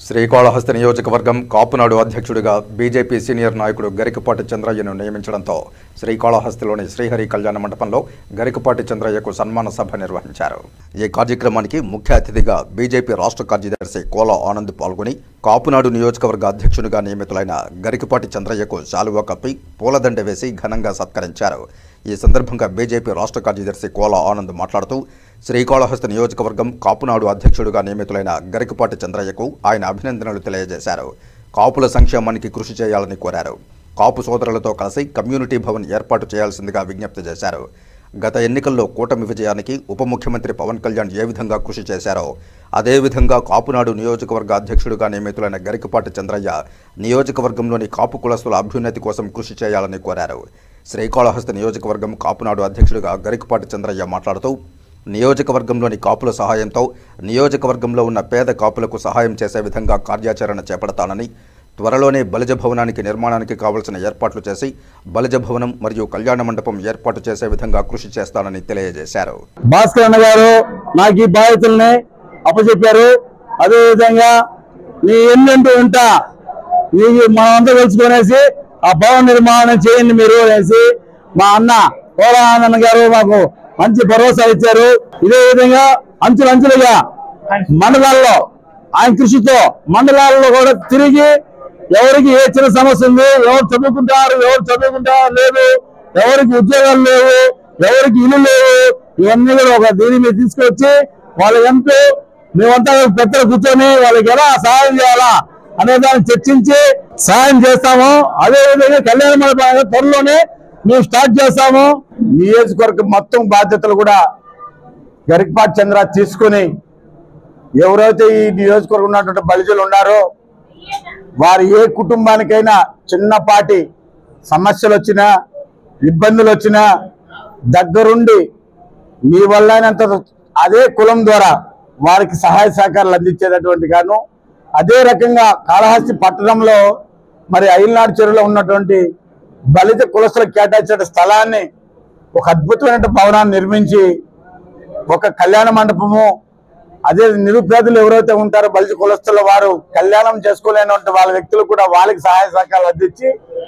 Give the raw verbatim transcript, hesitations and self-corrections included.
శ్రీకాళహస్తి నియోజకవర్గం కాపునాడు అధ్యక్షుడిగా BJP senior నాయకుడు గరికపాటి చంద్రయ్యను నియమించడంతో శ్రీకాళహస్తిలోని శ్రీహరి కళ్యాణ మండపంలో గరికపాటి చంద్రయ్యకు సన్మాన సభ నిర్వహించారు. ఈ కార్యక్రమానికి ముఖ్య అతిథిగా బీజేపీ రాష్ట్ర కార్యదర్శి కోల ఆనంద్ పాల్గొని కాపునాడు నియోజకవర్గ అధ్యక్షుడిగా నియమితులైన గరికపాటి చంద్రయ్యకు శాలువా కప్పి పూలదండ వేసి ఘనంగా సత్కరించారు. ఈ సందర్భంగా బీజేపీ రాష్ట్ర కార్యదర్శి కోల ఆనంద్ మాట్లాడుతూ శ్రీకాళహస్తి నియోజకవర్గం కాపునాడు అధ్యక్షుడిగా నియమితులైన గరికపాటి చంద్రయ్యకు ఆయన అభినందనలు తెలియజేశారు. కాపుల సంక్షేమానికి కృషి చేయాలని కోరారు. కాపు సోదరులతో కలిసి కమ్యూనిటీ భవన్ ఏర్పాటు చేయాల్సిందిగా విజ్ఞప్తి చేశారు. గత ఎన్నికల్లో కూటమి విజయానికి ఉప ముఖ్యమంత్రి పవన్ కళ్యాణ్ ఏ విధంగా కృషి చేశారో అదేవిధంగా కాపునాడు నియోజకవర్గ అధ్యక్షుడిగా నియమితులైన గరికపాటి చంద్రయ్య నియోజకవర్గంలోని కాపు కులస్తుల అభ్యున్నతి కోసం కృషి చేయాలని కోరారు. శ్రీకాళహస్తి నియోజకవర్గం కాపునాడు అధ్యక్షుడిగా గరికపాటి చంద్రయ్య మాట్లాడుతూ నియోజకవర్గంలోని కాపుల సహాయంతో నియోజకవర్గంలో ఉన్న పేద కాపులకు సహాయం చేసే విధంగా కార్యాచరణ చేపడతానని, త్వరలోనే బలిజ భవనానికి నిర్మాణానికి కావలసిన ఏర్పాట్లు చేసి బలిజ భవనం మరియు కళ్యాణ మండపం ఏర్పాటు చేసే విధంగా కృషి చేస్తానని తెలియజేశారు. భాస్కర్ అన్న గారు నాకు ఈ బాధ్యతల్ని అప్పచెప్పారు. అదేవిధంగా నీ ఎన్నంటూ ఉంటా నీ మనమంతా తెలుసుకునేసి ఆ భవన నిర్మాణం చేయండి మీరు అనేసి మా అన్న కోలానంద గారు మాకు మంచి భరోసా ఇచ్చారు. ఇదే విధంగా అంచులంచులుగా మండలాల్లో ఆయన కృషితో మండలాల్లో కూడా తిరిగి ఎవరికి ఏ చిన్న సమస్య ఉంది, ఎవరు చదువుకుంటారు, ఎవరు చదువుకుంటారు లేదు, ఎవరికి ఉద్యోగాలు లేవు, ఎవరికి ఇల్లు లేవు, ఇవన్నీ కూడా ఒక దీని మీద తీసుకొచ్చి వాళ్ళ ఎంతో మేమంతా పెద్దలు కూర్చొని వాళ్ళకి ఎలా సహాయం చేయాలా అనే దాన్ని చర్చించి సహాయం చేస్తాము. అదేవిధంగా కళ్యాణ మండపం త్వరలోనే మేము స్టార్ట్ చేస్తాము. నియోజకవర్గం మొత్తం బాధ్యతలు కూడా గరికపాటి చంద్ర తీసుకుని ఎవరైతే ఈ నియోజకవర్గం ఉన్నటువంటి బలిజలు ఉన్నారో వారు ఏ కుటుంబానికైనా చిన్నపాటి సమస్యలు వచ్చినా ఇబ్బందులు వచ్చినా దగ్గరుండి మీ వల్లైనంత అదే కులం ద్వారా వారికి సహాయ సహకారాలు అందించేటటువంటి గాను, అదే రకంగా కాళహస్తి పట్టణంలో మరి ఐల్నాడు చెరువులో ఉన్నటువంటి బలిజ కులస్తులకు కేటాయించిన స్థలాన్ని ఒక అద్భుతమైన భవనాన్ని నిర్మించి ఒక కళ్యాణ మండపము, అదే నిరుపేదలు ఎవరైతే ఉంటారో బలిజ కులస్తుల వారు కళ్యాణం చేసుకోలేనటువంటి వాళ్ళ వ్యక్తులు కూడా వాళ్ళకి సహాయ సహకారాలు అందించి